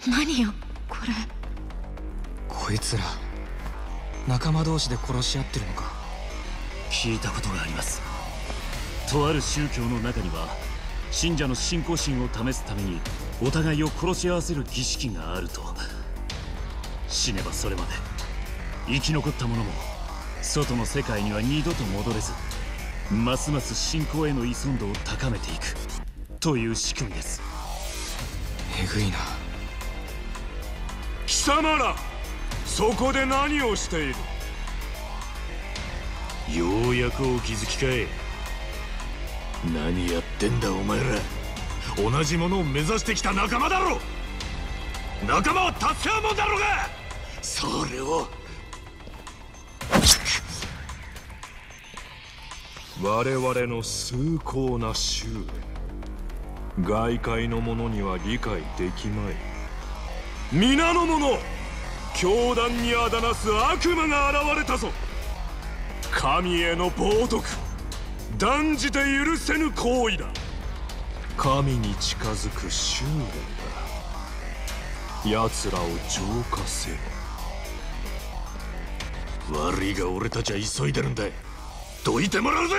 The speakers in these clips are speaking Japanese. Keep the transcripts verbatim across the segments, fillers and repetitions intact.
何よこれ。 こいつら仲間同士で殺し合ってるのか。 聞いたことがあります。とある宗教の中には信者の信仰心を試すためにお互いを殺し合わせる儀式があると。死ねばそれまで生き残った者も外の世界には二度と戻れず、ますます信仰への依存度を高めていくという仕組みです。 えぐいな。 貴様らそこで何をしている。 ようやくお気づきかい。何やってんだお前ら。 同じものを目指してきた仲間だろ。仲間は助け合うもんだろうが。 それを我々の崇高な修練、外界の者には理解できまい。皆の者、教団にあだなす悪魔が現れたぞ。神への冒涜、断じて許せぬ行為だ。神に近づく修練だ。奴らを浄化せよ。 悪いが俺たちは急いでるんだ。どいてもらうぜ。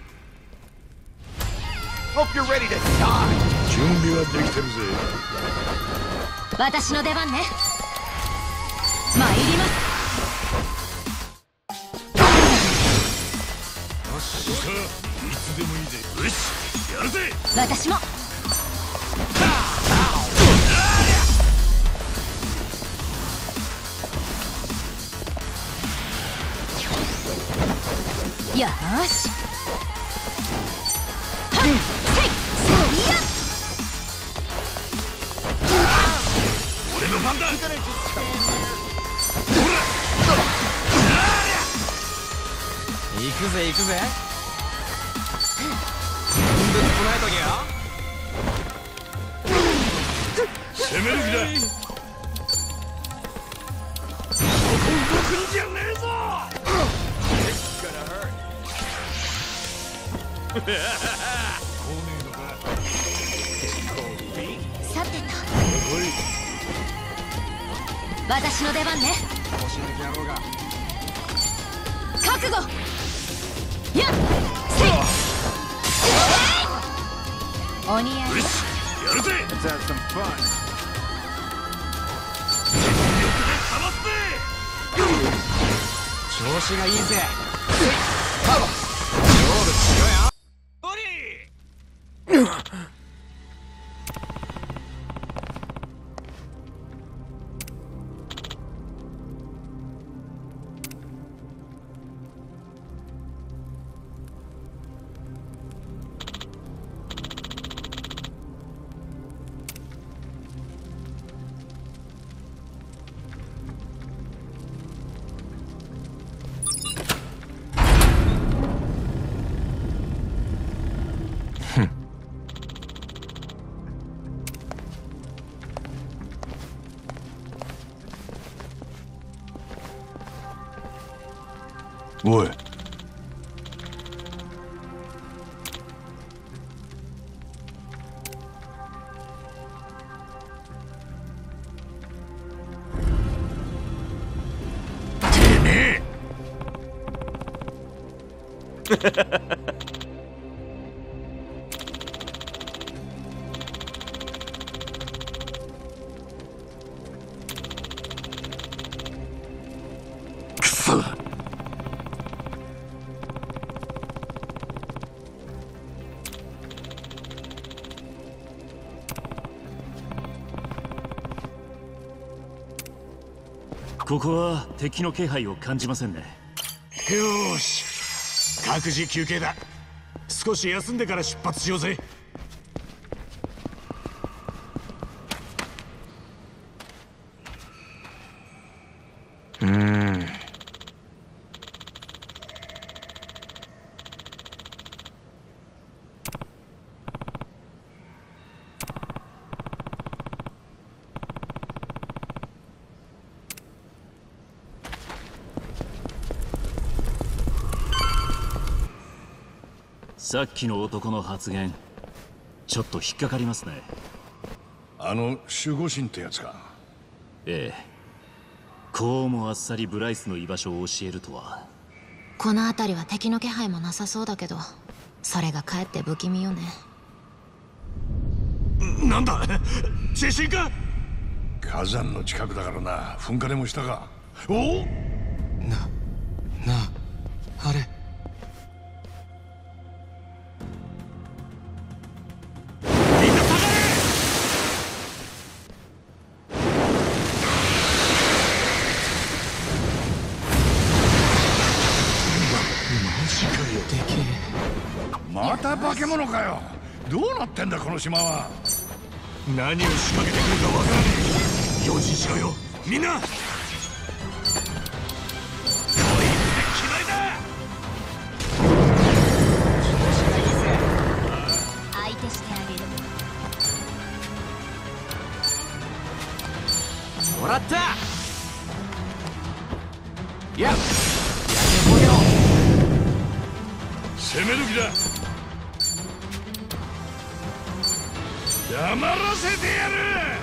準備はできてるぜ。 私の出番ね。参ります。 いつでもいいぜ。よし、やるぜ。 私も。よーし。はっ、せい、そりゃ。 俺の番だ。 行くぜ行くぜ。ぶっこないときよ。 攻める気だ。そこ動くんじゃねえぞ。 さてと、私の出番ね。覚悟。やっ、せい、お似合いよ。 やるぜ。全力でかますぜ。 調子がいいぜ。 おい。てめえ。くそ。 ここは敵の気配を感じませんね。 よーし、各自休憩だ。少し休んでから出発しようぜ。 うーん。 さっきの男の発言、ちょっと引っかかりますね。 あの守護神ってやつか。 ええ、こうもあっさりブライスの居場所を教えるとは。 この辺りは敵の気配もなさそうだけど、それがかえって不気味よね。 なんだ、地震か。 火山の近くだからな。噴火でもしたか。おお、 ななあ、あれまた化け物かよ。どうなってんだこの島は。 何を仕掛けてくるかわからねえ。用心しろよみんな。おい、決まりだ。 相手してあげる。 もらった。いや、 攻め時だ。黙らせてやる。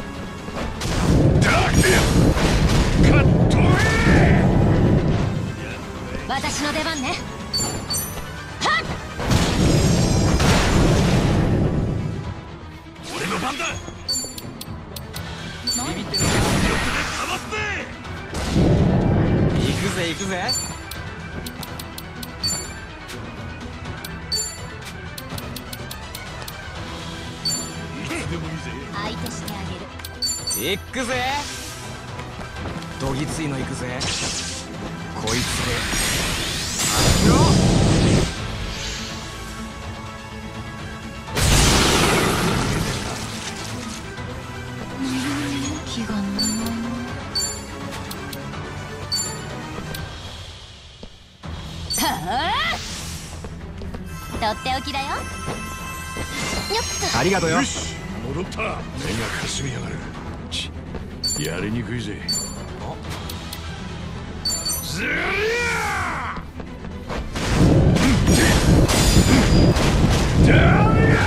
ダークカットへ。 私の出番ね。はっ、 俺の番だ。 ビビってる。 力でかわって。 行くぜ行くぜ。 相手してあげる。 行くぜ。どぎついの行くぜ。こいつで当てろ。 気が乗らないな。はあ、とっておきだよ。よっと。 ありがとうよ。 よし、戻った。目がかすみやがる。ち、やりにくいぜ。ずりゃー。だりゃ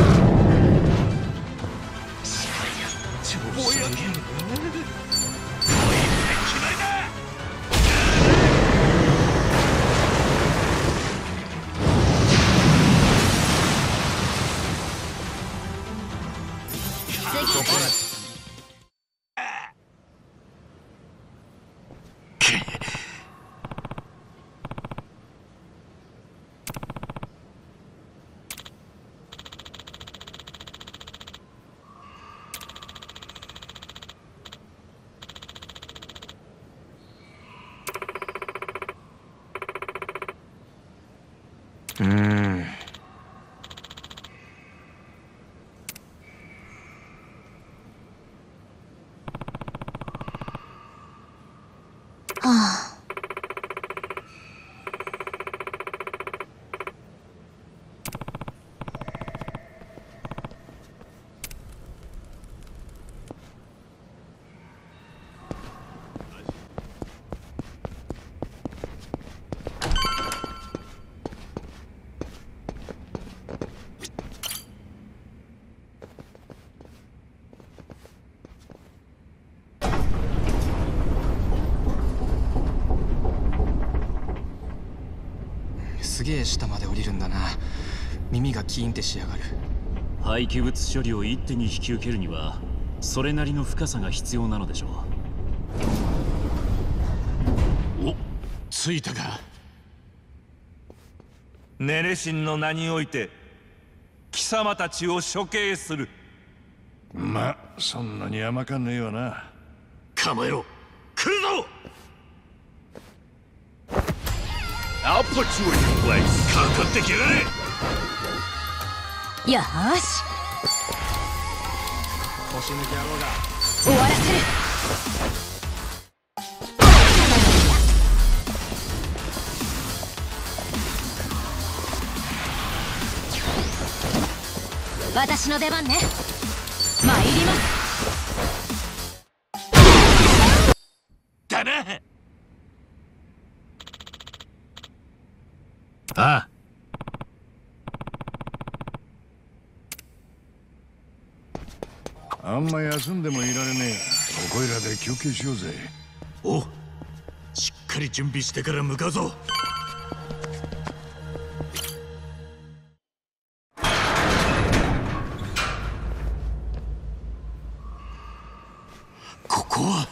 うーん。 はあ。 すげえ下まで降りるんだな。耳がキーンってしやがる。 廃棄物処理を一手に引き受けるにはそれなりの深さが必要なのでしょお、着いたか。ネレシンの名において貴様たちを処刑する。 ま、そんなに甘かねえわな。 構えろ、来るぞ。 I'll put you in your place. かかってきやがれ。 よーし、 腰抜け野郎が。 終わらせる。私の出番ね。参ります。 だな。ああ、 あんま休んでもいられねこいらで休憩しようぜ。 お、しっかり準備してから向かうぞ。ここは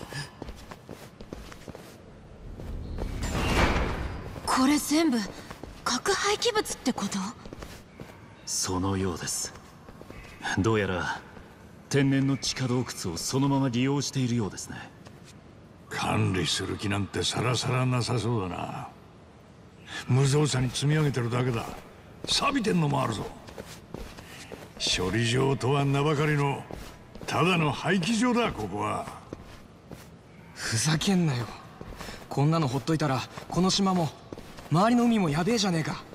これ全部核廃棄物ってこと？ そのようです。どうやら天然の地下洞窟をそのまま利用しているようですね。 管理する気なんてさらさらなさそうだな。無造作に積み上げてるだけだ。錆びてんのもあるぞ。処理場とは名ばかりのただの廃棄場だ。ここはふざけんなよ。こんなのほっといたらこの島も周りの海もやべえじゃねえか。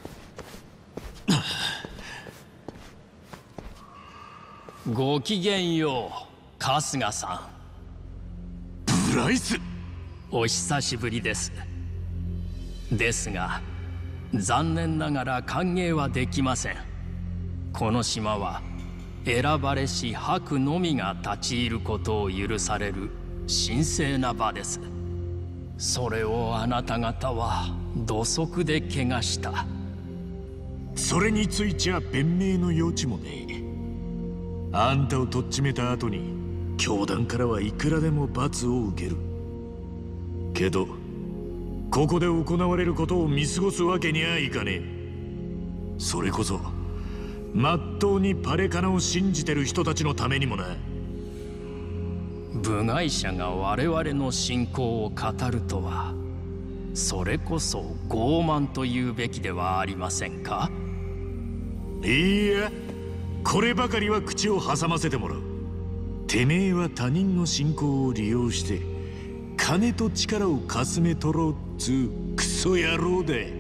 ごきげんよう、春日さん。 ブライス、 お久しぶりです。ですが残念ながら歓迎はできません。この島は選ばれし伯のみが立ち入ることを許される神聖な場です。それをあなた方は土足で汚した。 それについちゃ弁明の余地もねえ。あんたをとっちめた後に教団からはいくらでも罰を受けるけど、ここで行われることを見過ごすわけにはいかねえ。それこそまっとうにパレカナを信じてる人たちのためにもな。 部外者が我々の信仰を語るとは、それこそ傲慢というべきではありませんか？ いいや、こればかりは口を挟ませてもらう。てめえは他人の信仰を利用して金と力をかすめ取ろうっつうクソ野郎で。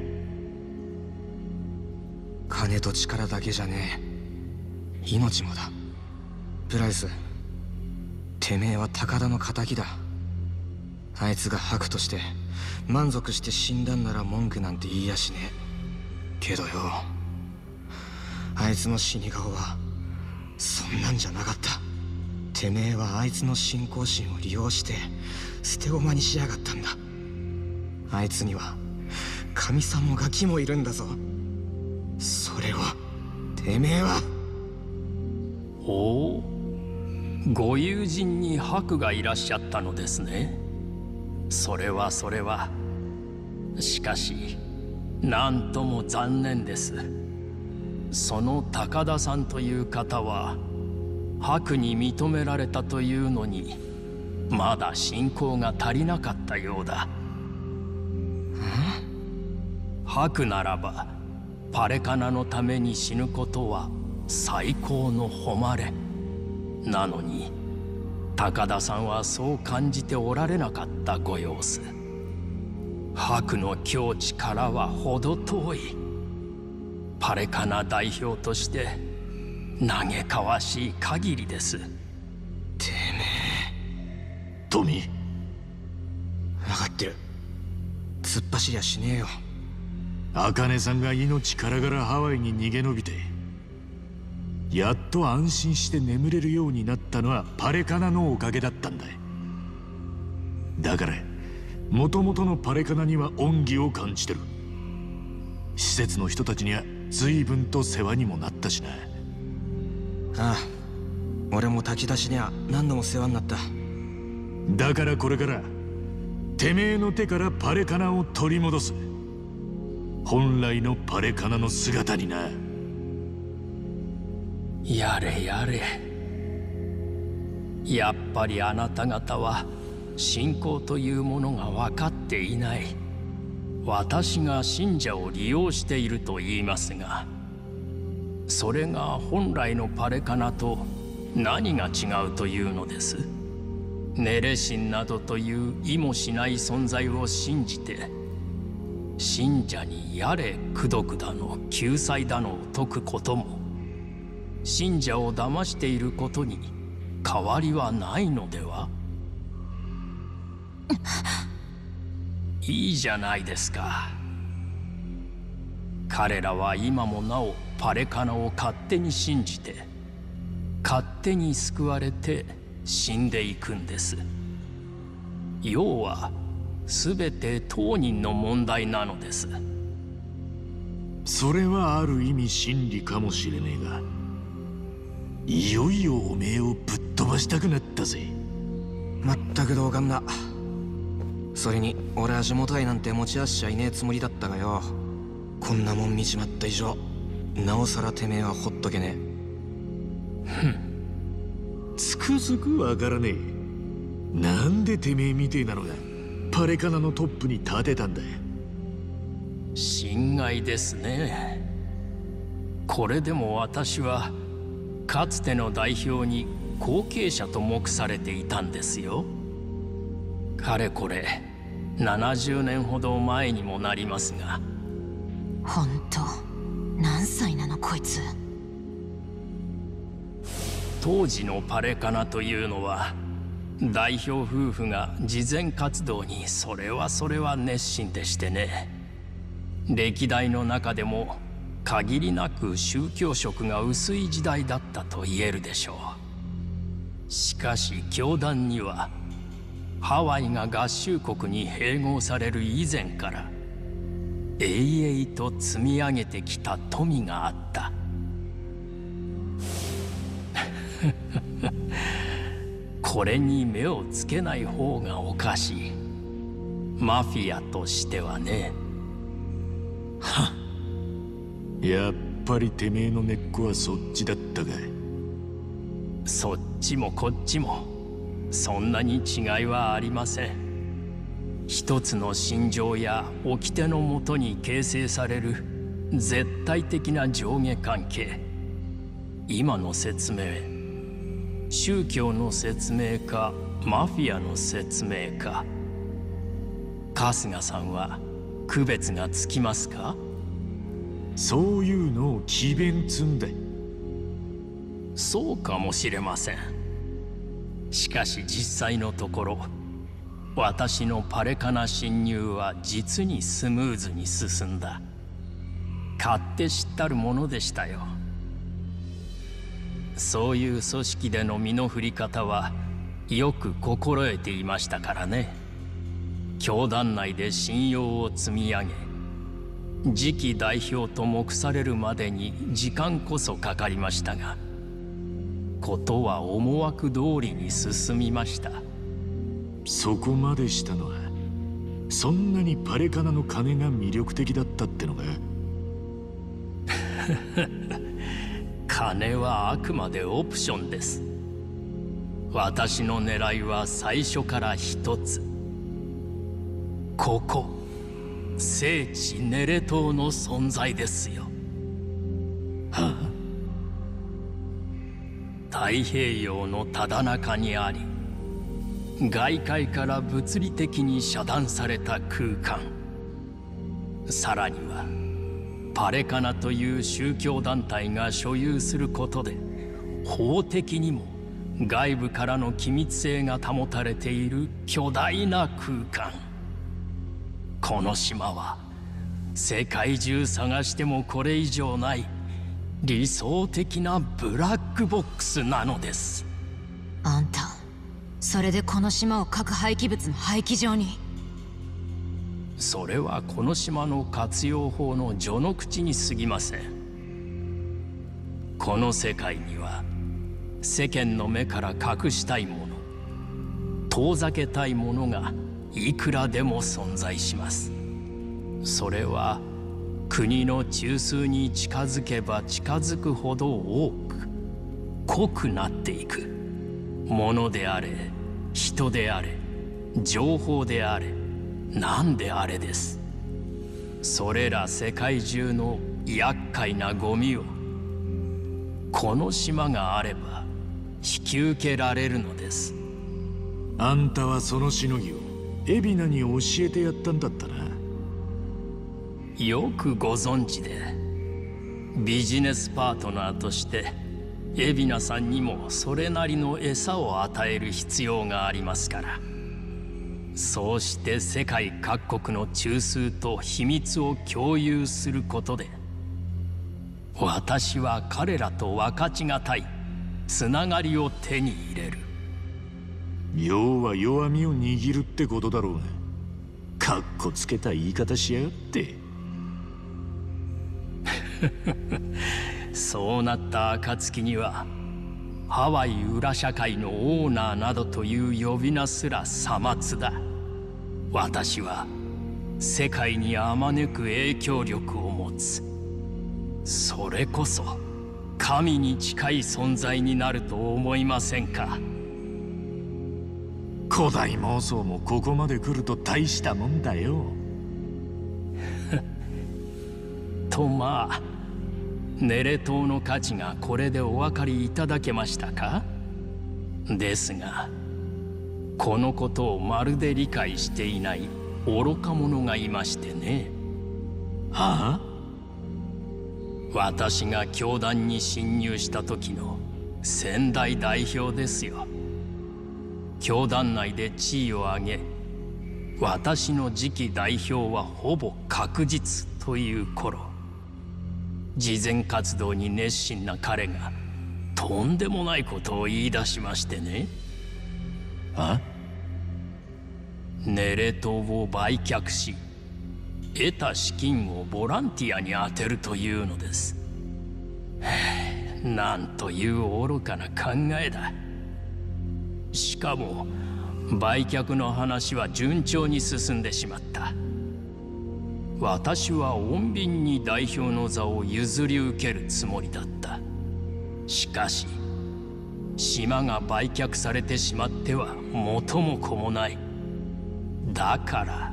金と力だけじゃねえ、命もだ。プライス、てめえは高田の仇だ。あいつが白として満足して死んだんなら文句なんて言いやしねえけどよ、あいつの死に顔はそんなんじゃなかった。てめえはあいつの信仰心を利用して捨て駒にしやがったんだ。あいつには神さんもガキもいるんだぞ。それをてめえは。 おお、ご友人に伯がいらっしゃったのですね。それはそれは。しかしなんとも残念です。その高田さんという方は伯に認められたというのに、まだ信仰が足りなかったようだ。伯ならばパレカナのために死ぬことは最高の誉れなのに、高田さんはそう感じておられなかったご様子。伯の境地からは程遠い。パレカナ代表として嘆かわしい限りです。 てめえ。 トミー、 分かってる。突っ走りゃしねえよ。 茜さんが命からがらハワイに逃げ延びて、やっと安心して眠れるようになったのはパレカナのおかげだったんだ。だからもともとのパレカナには恩義を感じてる。施設の人たちには随分と世話にもなったしな。 ああ、俺も炊き出しには何度も世話になった。 だからこれからてめえの手からパレカナを取り戻す。本来のパレカナの姿にな。 やれやれ。やっぱりあなた方は信仰というものが分かっていない。私が信者を利用していると言いますが、それが本来のパレカナと何が違うというのです。ネレシンなどという意もしない存在を信じて、信者にやれ功徳だの救済だのを説くことも、信者を騙していることに変わりはないのでは？いいじゃないですか。彼らは今もなおパレカナを勝手に信じて、勝手に救われて死んでいくんです。要は全て当人の問題なのです。 それはある意味真理かもしれねえが、いよいよおめえをぶっ飛ばしたくなったぜ。 まったく同感だ。それに俺は地元愛なんて持ち合わせちゃいねえつもりだったがよ、こんなもん見ちまった以上なおさらてめえはほっとけねえ。 ふん、つくづくわからねえ。なんでてめえみてえなのがパレカナのトップに立てたんだ。 心外ですね。これでも私はかつての代表に後継者と目されていたんですよ。かれこれななじゅうねんほど前にもなりますが。 ほんと何歳なのこいつ。 当時のパレカナというのは代表夫婦が慈善活動にそれはそれは熱心でしてね、歴代の中でも限りなく宗教色が薄い時代だったと言えるでしょう。しかし教団にはハワイが合衆国に併合される以前から永々と積み上げてきた富があった。これに目をつけない方がおかしい。マフィアとしてはね。 はっ、やっぱりてめえの根っこはそっちだったかい。 そっちもこっちもそんなに違いはありません。一つの心情や掟のもとに形成される絶対的な上下関係。今の説明、宗教の説明かマフィアの説明か、春日さんは区別がつきますか？ そういうのを詭弁つんだ。 そうかもしれません。しかし実際のところ、私のパレカナ侵入は実にスムーズに進んだ。勝手知ったるものでしたよ。そういう組織での身の振り方はよく心得ていましたからね。教団内で信用を積み上げ、次期代表と目されるまでに時間こそかかりましたが、ことは思惑通りに進みました。 そこまでしたのはそんなにパレカナの金が魅力的だったってのか？ 金はあくまでオプションです。私の狙いは最初から一つ。ここ聖地ネレ島の存在ですよ。 はあ、太平洋のただ中にあり、外界から物理的に遮断された空間。さらにはパレカナという宗教団体が所有することで法的にも外部からの機密性が保たれている巨大な空間。この島は世界中探してもこれ以上ない理想的なブラックボックスなのです。 あんたそれでこの島を核廃棄物の廃棄場に？ それはこの島の活用法の序の口に過ぎません。この世界には世間の目から隠したいもの、遠ざけたいものがいくらでも存在します。それは国の中枢に近づけば近づくほど多く濃くなっていくものであれ、人であれ、情報であれ、何であれです。それら世界中の厄介なゴミをこの島があれば引き受けられるのです。 あんたはそのしのぎを海老名に教えてやったんだったな。 よくご存知で、ビジネスパートナーとして海老名さんにもそれなりの餌を与える必要がありますから。そうして世界各国の中枢と秘密を共有することで、私は彼らと分かちがたいつながりを手に入れる。 要は弱みを握るってことだろうが、かっこつけた言い方しやがって。 そうなった暁にはハワイ裏社会のオーナーなどという呼び名すらさまつだ。私は世界にあまねく影響力を持つ。それこそ神に近い存在になると思いませんか？ 古代妄想もここまで来ると大したもんだよ。 とまあ、ネレ島の価値がこれでお分かりいただけましたか？ですが、このことをまるで理解していない愚か者がいましてね。 はあ？ 私が教団に侵入した時の先代代表ですよ。教団内で地位を上げ、私の次期代表はほぼ確実という頃、慈善活動に熱心な彼がとんでもないことを言い出しましてね。 あ？ ネレ島を売却し、得た資金をボランティアに充てるというのです。なんという愚かな考えだ。しかも売却の話は順調に進んでしまった。私は穏便に代表の座を譲り受けるつもりだった。しかし島が売却されてしまっては元も子もない。だから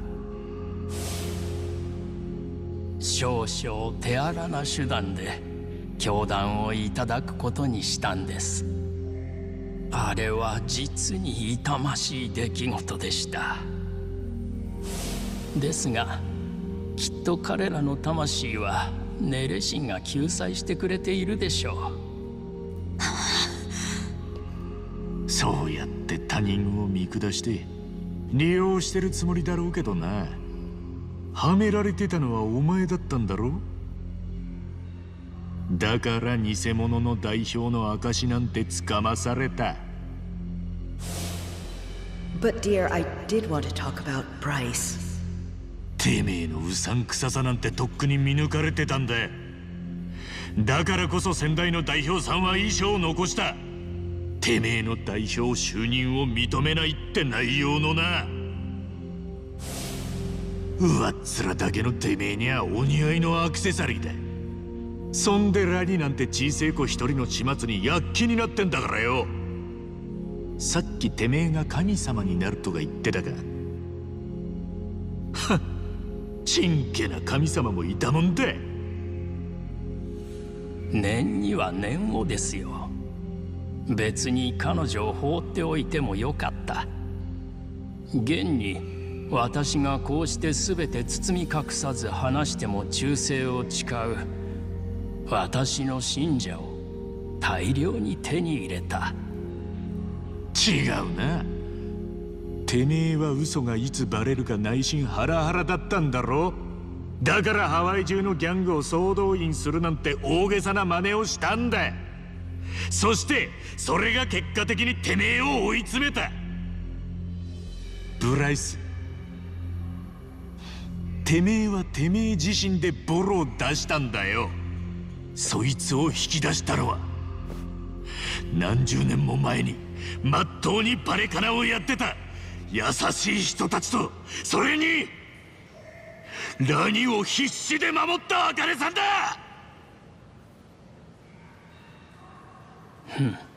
少々手荒な手段で教団をいただくことにしたんです。あれは実に痛ましい出来事でした。ですがきっと彼らの魂はネレ神が救済してくれているでしょう。そうやって他人を見下して利用してるつもりだろうけどな。はめられてたのはお前だったんだろ。だから偽物の代表の証なんてつかまされた。 But dear, I did want to talk about Bryce. てめえのうさんくささなんてとっくに見抜かれてたんだ。だからこそ先代の代表さんは遺書を残した。てめえの代表就任を認めないって内容のな。上っ面だけのてめえにはお似合いのアクセサリーだ。そんでラニなんて小せえ子一人の始末に躍起になってんだからよ。さっきてめえが神様になるとか言ってたか。はっ、ちんけな神様もいたもんだ。 念には念をですよ。別に彼女を放っておいてもよかった。現に私がこうして全て包み隠さず話しても忠誠を誓う私の信者を大量に手に入れた。 違うな。てめえは嘘がいつバレるか内心ハラハラだったんだろ。だからハワイ中のギャングを総動員するなんて大げさな真似をしたんだ。そしてそれが結果的にてめえを追い詰めた。ブライス、てめえはてめえ自身でボロを出したんだよ。そいつを引き出したのは何十年も前にまっとうにバレカナをやってた優しい人たちと、それにラニを必死で守ったアカネさんだ。 ふん。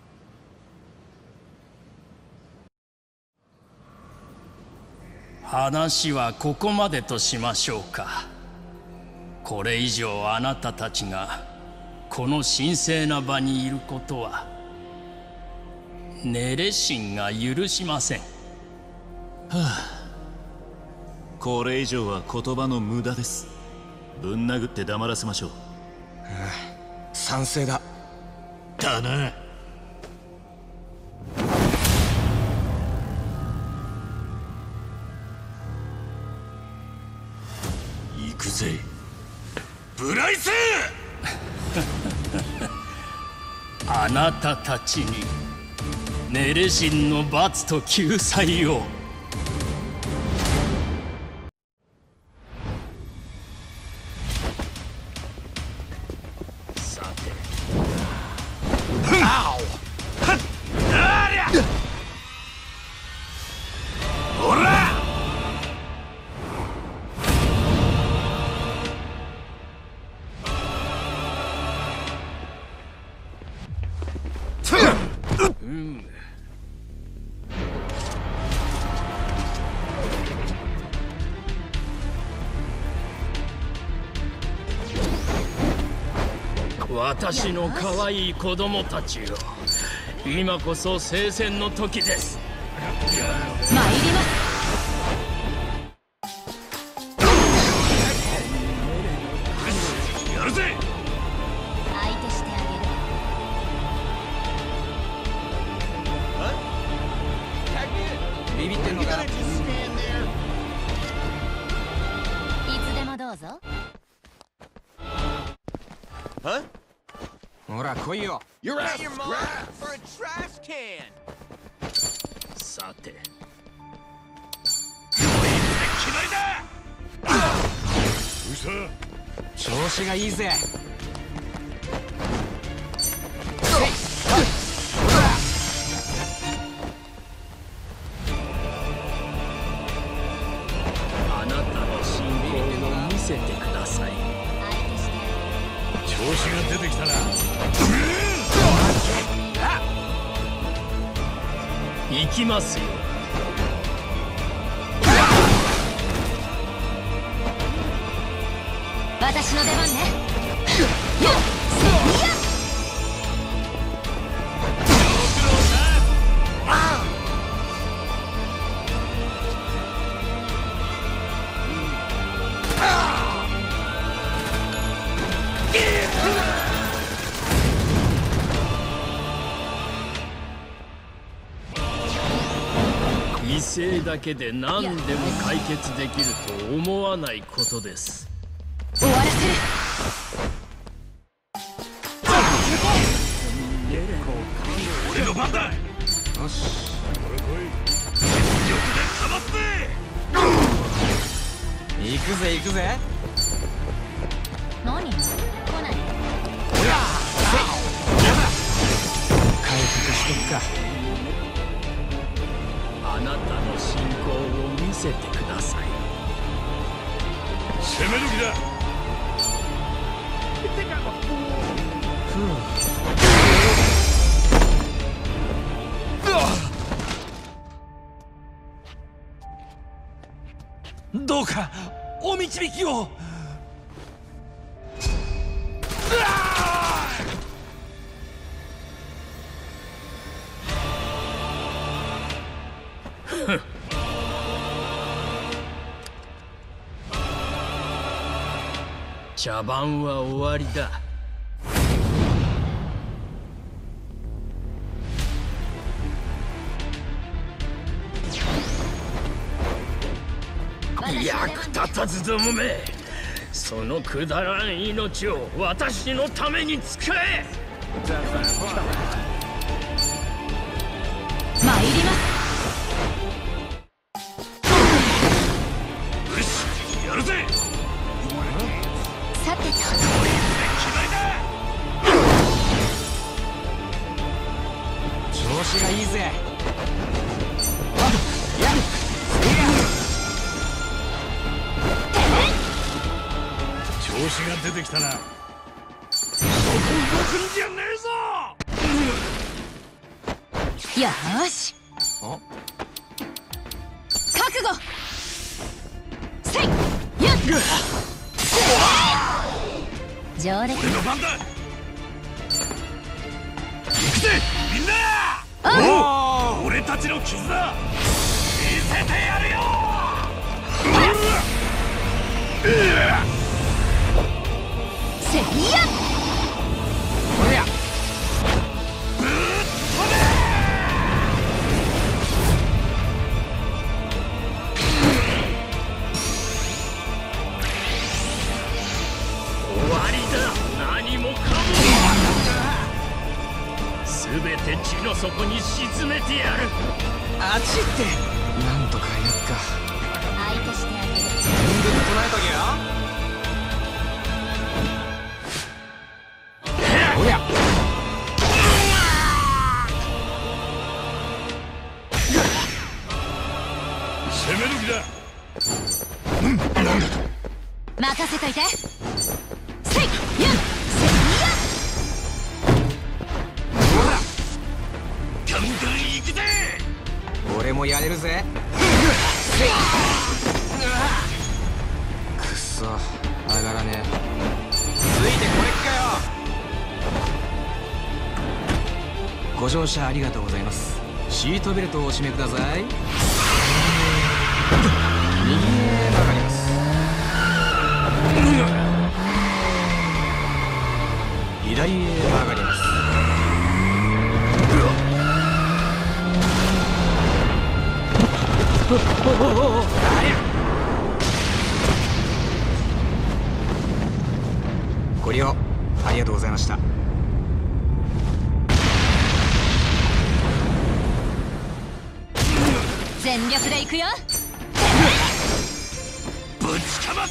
話はここまでとしましょうか。これ以上あなたたちがこの神聖な場にいることはネレ神が許しません。 はあ、これ以上は言葉の無駄です。ぶん殴って黙らせましょう。 ああ、賛成だ。 だな。行くぜブライス。 あなたたちにネレ人の罰と救済を。さてほら私の可愛い子供たちよ、今こそ聖戦の時です。 参ります。 やるぜ。 相手してあげる。 ビビってんのか。いつでもどうぞ。 ほら来いよ。 さて決まりだ。どうした。 調子がいいぜ。 あなたの信仰を見せてください。 調子が出てきたな。 行きますよ。 私の出番ね。 犠牲だけで何でも解決できると思わないことです。 終わらせる。 俺の番だ。 よし。行くぜ行くぜ。 何？来ない。 回復してっか。 あなたの信仰を見せてください。 攻め時だ。 どうかお導きを。 茶番は終わりだ。役立たずどもめ、そのくだらん命を私のために使え。 参ります。 よしやるぜ。 さてと。 決まりだ。 調子がいいぜ。 調子が出てきたな。そこ動くんじゃねえぞ。 よーし。覚悟。せい。やっ。上出来。 俺の番だ。行くぜみんな。 あおお、俺たちの絆見せてやるよ。 せいや。 これや。 ぶっ飛べ。 終わりだ。何もかも全て地の底底に沈めてやる。 あっちってなんとかやっか。 相手してあげる。 全部唱えとけよ。おや攻める気だ。 任せといて。せいやせいや。 ガンガン行くぜ。 俺もやれるぜ。くっそ上がらねえ。ついてこれっかよ。ご乗車ありがとうございます。シートベルトをお締めください。右へ曲がります。左へ曲がります。ご利用ありがとうございました。 全力で行くよ。 ぶちかます。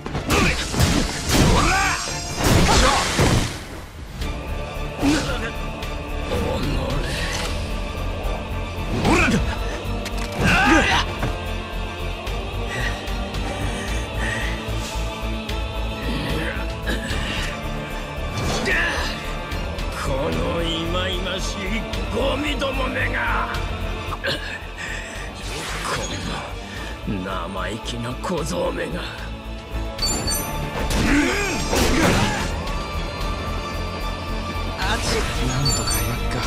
このいまいましいゴミどもめが、この生意気な小僧めが。 あっちなんとかやっか。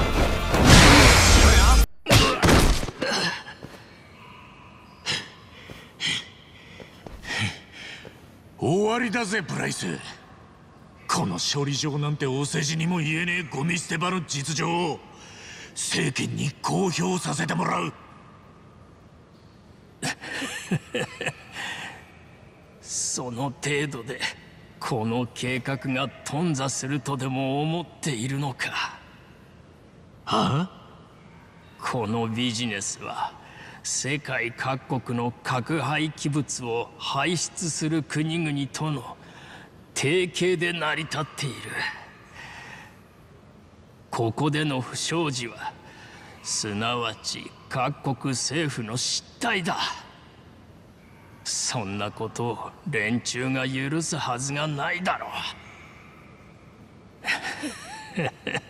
終わりだぜプライス。この処理場なんてお世辞にも言えねえゴミ捨て場の実情を政権に公表させてもらう。 その程度でこの計画が頓挫するとでも思っているのか。 はあ？ このビジネスは世界各国の核廃棄物を排出する国々との提携で成り立っている。ここでの不祥事はすなわち各国政府の失態だ。そんなことを連中が許すはずがないだろう。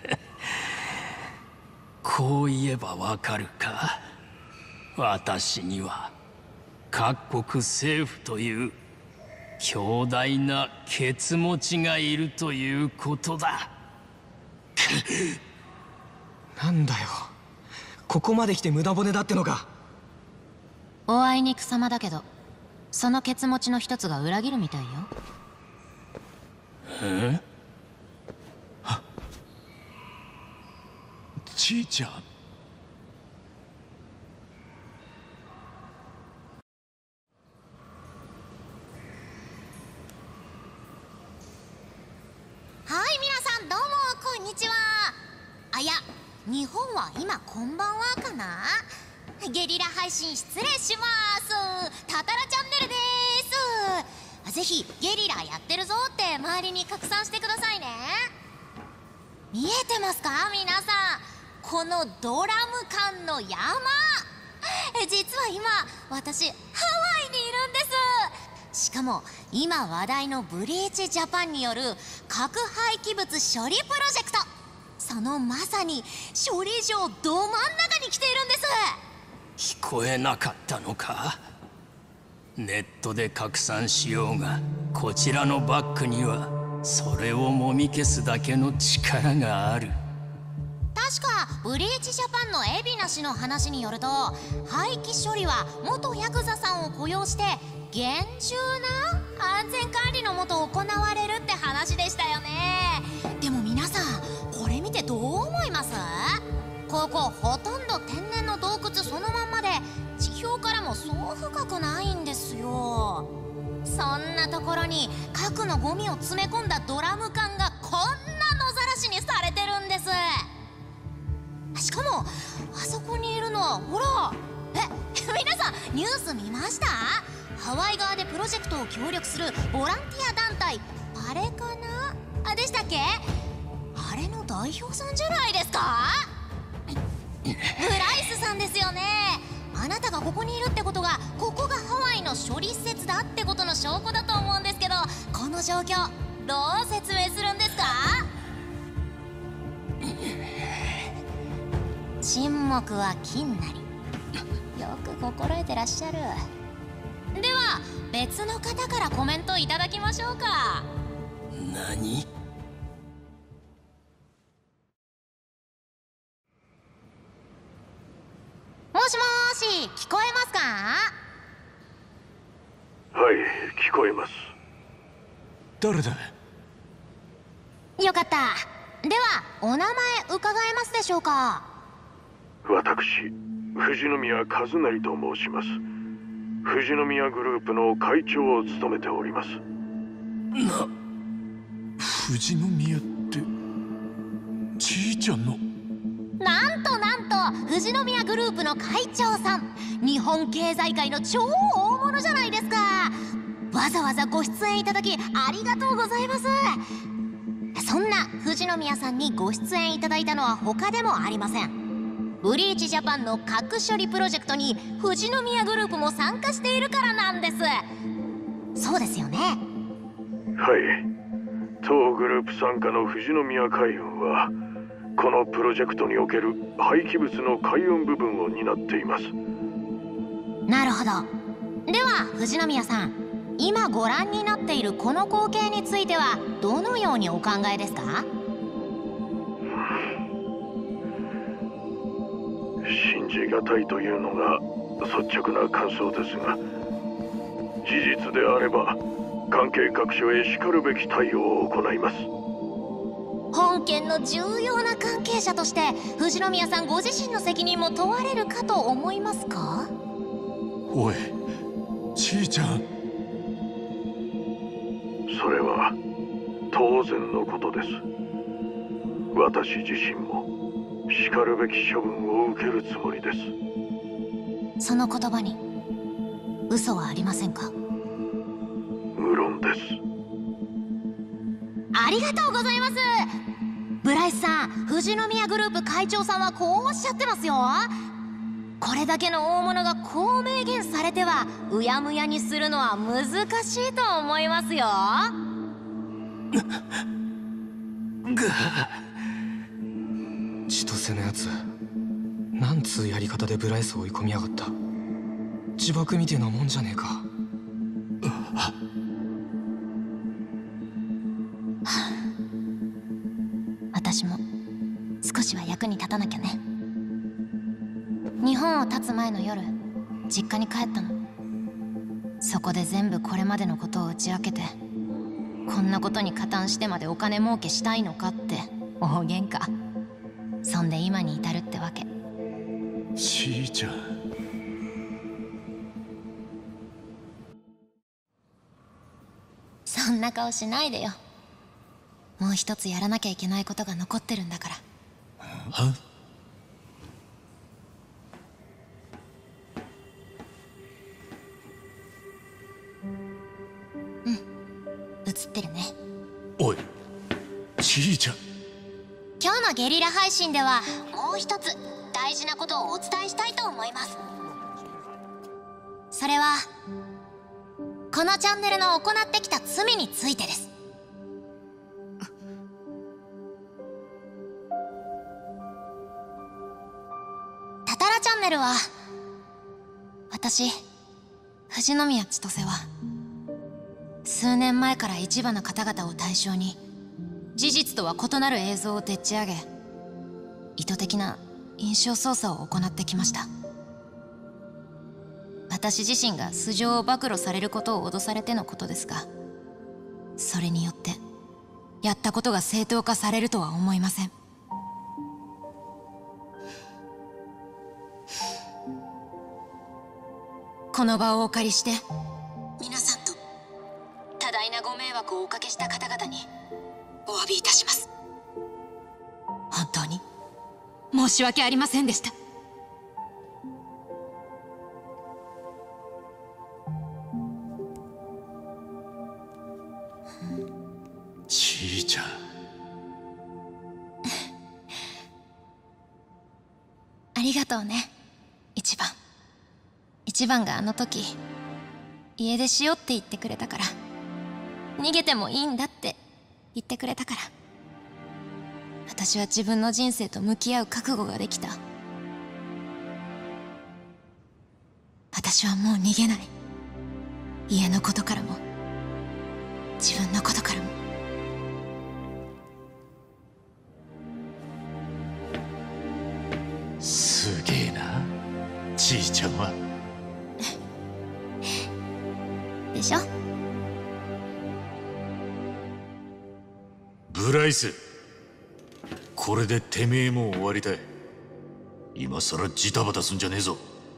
こう言えばわかるか。私には各国政府という強大なケツ持ちがいるということだ。 なんだよ、ここまで来て無駄骨だってのか。 おあいにくさまだけど、そのケツ持ちの一つが裏切るみたいよ。 え？ ちいちゃん。 はい皆さんどうもこんにちは。あ、いや日本は今こんばんはかな。ゲリラ配信失礼します。タタラチャンネルです。ぜひゲリラやってるぞって周りに拡散してくださいね。見えてますか皆さん、このドラム缶の山。実は今私ハワイにいるんです。しかも今話題のブリーチジャパンによる核廃棄物処理プロジェクト、そのまさに処理場ど真ん中に来ているんです。 聞こえなかったのか。ネットで拡散しようが、こちらのバックにはそれをもみ消すだけの力がある。 確かブリーチジャパンの海老名氏の話によると、廃棄処理は元ヤクザさんを雇用して厳重な安全管理のもと行われるって話でしたよね。でも皆さんこれ見てどう思います？ここほとんど天然の洞窟そのまんまで、地表からもそう深くないんですよ。そんなところに核のゴミを詰め込んだドラム缶がこんな野ざらしにされてるんです。 しかもあそこにいるのはほら、え皆さんニュース見ました？ハワイ側でプロジェクトを協力するボランティア団体あれかなあでしたっけ？あれの代表さんじゃないですか？ブライスさんですよね。あなたがここにいるってことが、ここがハワイの処理施設だってことの証拠だと思うんですけど、この状況どう説明するんですか？沈黙は金なり。よく心得てらっしゃる。では別の方からコメントいただきましょうか。 何？ もしもーし、聞こえますか？ はい、聞こえます。 誰だ？ よかった。ではお名前伺えますでしょうか？ 私、藤宮和成と申します。富士宮グループの会長を務めております。 な、富士宮ってじいちゃんの？ なんとなんと富士宮グループの会長さん、日本経済界の超大物じゃないですか。わざわざご出演いただきありがとうございます。そんな富士宮さんにご出演いただいたのは他でもありません。ブリーチジャパンの核処理プロジェクトに富士宮グループも参加しているからなんです。そうですよね。 はい、当グループ傘下の富士宮海運はこのプロジェクトにおける廃棄物の海運部分を担っています。 なるほど。では富士宮さん、今ご覧になっているこの光景についてはどのようにお考えですか？ 信じがたいというのが率直な感想ですが、事実であれば関係各所へしかるべき対応を行います。 本件の重要な関係者として富士宮さんご自身の責任も問われるかと思いますか？ おい、じいちゃん。 それは当然のことです。私自身もしかるべき処分を受けるつもりです。 その言葉に嘘はありませんか？ 無論です。 ありがとうございます。ブライスさん、富士宮グループ会長さんはこうおっしゃってますよ。これだけの大物がこう明言されてはうやむやにするのは難しいと思いますよ。 千歳のやつ、なんつうやり方でブライスを追い込みやがった。自爆みてえなもんじゃねえか。 私も少しは役に立たなきゃね。日本を発つ前の夜、実家に帰ったの。そこで全部これまでのことを打ち明けて、こんなことに加担してまでお金儲けしたいのかって大喧嘩。そんで今に至るってわけ。 じいちゃん。 そんな顔しないでよ。もう一つやらなきゃいけないことが残ってるんだから。 は？ うん、映ってるね。 おい、じいちゃん。 今日のゲリラ配信ではもう一つ大事なことをお伝えしたいと思います。それはこのチャンネルの行ってきた罪についてです。タタラチャンネルは、私藤宮千歳は数年前から一部の方々を対象に事実とは異なる映像をでっち上げ、意図的な印象操作を行ってきました。私自身が素性を暴露されることを脅されてのことですが、それによってやったことが正当化されるとは思いません。この場をお借りして皆さんと多大なご迷惑をおかけした方々にお詫びいたします。本当に申し訳ありませんでした。 ちいちゃん。 ありがとうね、一番。一番があの時家出しようって言ってくれたから、逃げてもいいんだって言ってくれたから、私は自分の人生と向き合う覚悟ができた。私はもう逃げない。家のことからも自分のことからも。 すげえな、ちいちゃんは。 でしょ。 ブライス、これでてめえも終わりだ。今さらジタバタすんじゃねえぞ。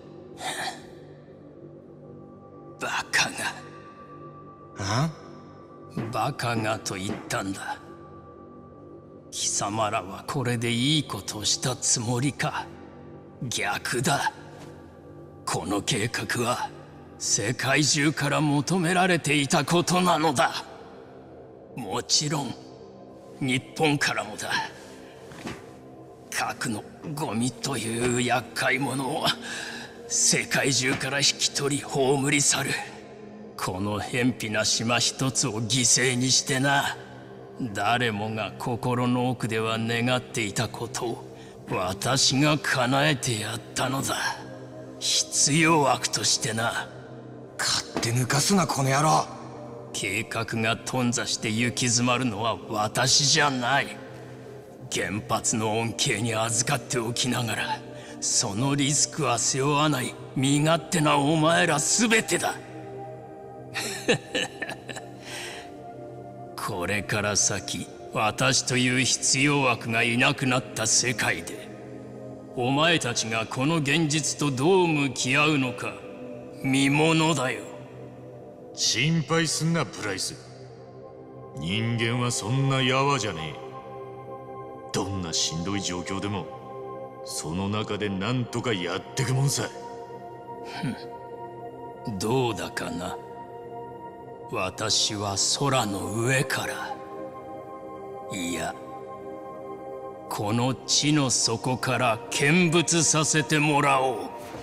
バカが。 あ？ バカがと言ったんだ。貴様らはこれでいいことをしたつもりか。逆だ。この計画は世界中から求められていたことなのだ。もちろん日本からもだ。核のゴミという厄介者を世界中から引き取り葬り去る。この偏僻な島一つを犠牲にしてな。誰もが心の奥では願っていたことを私が叶えてやったのだ。必要悪としてな。 勝手抜かすなこの野郎。 計画が頓挫して行き詰まるのは私じゃない。原発の恩恵に預かっておきながらそのリスクは背負わない身勝手なお前ら全てだ。これから先私という必要悪がいなくなった世界でお前たちがこの現実とどう向き合うのか見ものだよ。 心配すんなブライス。人間はそんなやわじゃねえ。どんなしんどい状況でもその中で何とかやってくもんさ。 ふん、どうだかな。私は空の上から、いやこの地の底から見物させてもらおう。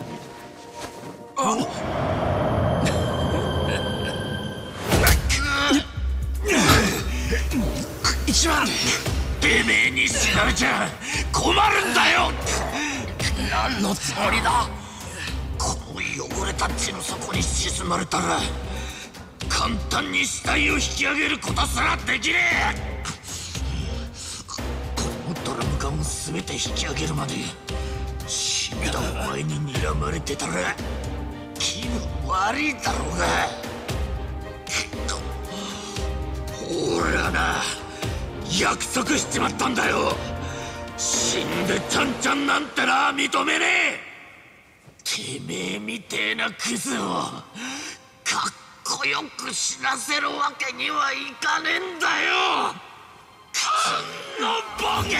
一番てめえに知られちゃ困るんだよ。何のつもりだ。この汚れた地の底に沈まれたら簡単に死体を引き上げることすらできねえ。このドラム缶を全て引き上げるまで死んだお前に睨まれてたら気分悪いだろうが。けど俺はな約束しちまったんだよ。死んでちゃんちゃんなんてな認めねえ。てめえみてえなクズをかっこよく死なせるわけにはいかねえんだよ。このボケ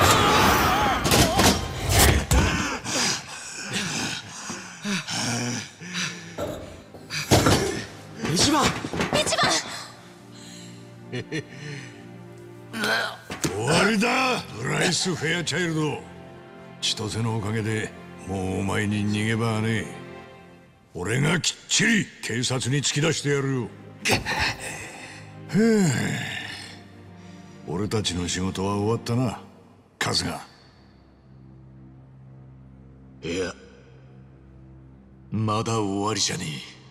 が。一番一番終わりだブライス・フェアチャイルド。千歳のおかげでもうお前に逃げ場はねえ。俺がきっちり警察に突き出してやるよ。俺たちの仕事は終わったな春日。 いやまだ終わりじゃね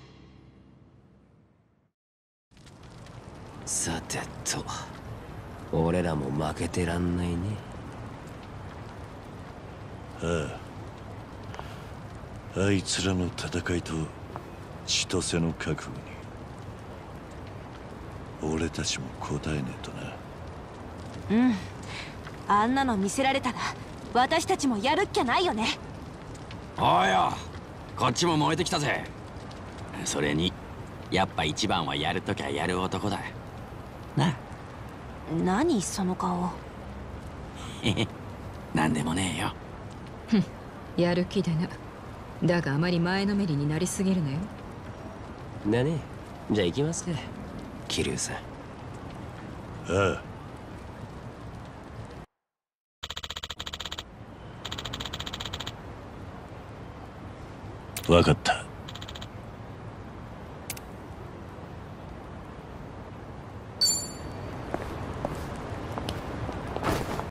え。さてと俺らも負けてらんないね。 ああ、あいつらの戦いと千歳の覚悟に俺たちも応えねえとな。 うん、あんなの見せられたら私たちもやるっきゃないよね。 おいよ、こっちも燃えてきたぜ。それにやっぱ一番はやるときゃやる男だな。 何その顔。 へへ、なんでもねえよ。 やる気でな。だがあまり前のめりになりすぎるなよ。 だね。じゃあ行きますか、桐生さん。 ああ、分かった。